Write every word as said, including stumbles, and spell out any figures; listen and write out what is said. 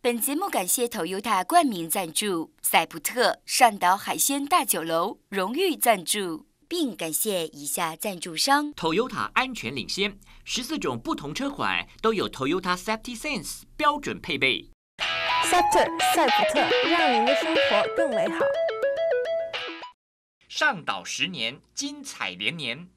本节目感谢 Toyota 冠名赞助，赛普特上岛海鲜大酒楼荣誉赞助，并感谢以下赞助商 ：Toyota 安全领先，十四种不同车款都有 Toyota Safety Sense 标准配备。 Scepter 赛普特，让您的生活更美好。 上岛十年，精彩连年。